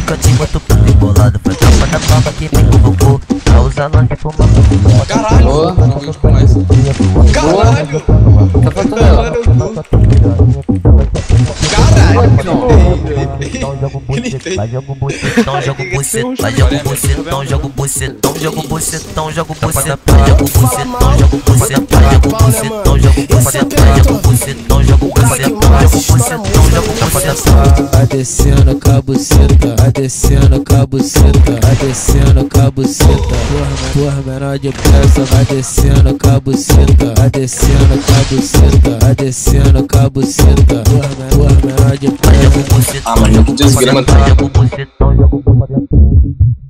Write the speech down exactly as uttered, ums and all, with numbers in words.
cantinho muito puto e bolado. Foi tropa da prova que me convocou pra usar nós de fumar. Caralho! Boa, não vi mais. Caralho! Tá faltando ela. Caralho! Então joga o bucetão, joga o bucetão, joga o bucetão, joga o bucetão, joga o bucetão, joga o bucetão, joga o bucetão, joga o bucetão, joga o bucetão, joga o bucetão, joga o bucetão, joga o bucetão, joga o bucetão, joga o bucetão. Vai descendo com a buceta, vai descendo com a buceta, vai descendo com a buceta. Porra, menor de peça, vai descendo com a buceta, vai descendo com a buceta, vai descendo com a buceta. Porra, menor de peça. Ah, mas jogo de esgrima também. Joga o bucetão, joga o bucetão.